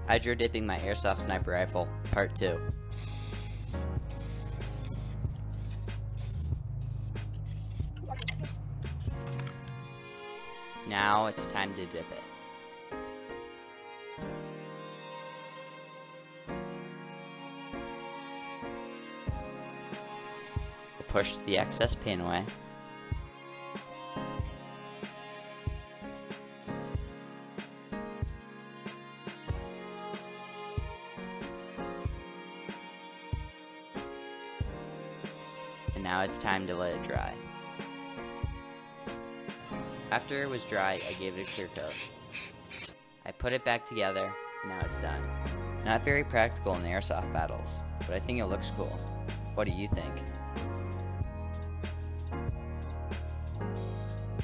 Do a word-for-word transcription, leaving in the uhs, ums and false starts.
Hydro dipping my airsoft sniper rifle, part two. Now it's time to dip it. We'll push the excess paint away. And now it's time to let it dry. After it was dry, I gave it a clear coat. I put it back together, and now it's done. Not very practical in the airsoft battles, but I think it looks cool. What do you think?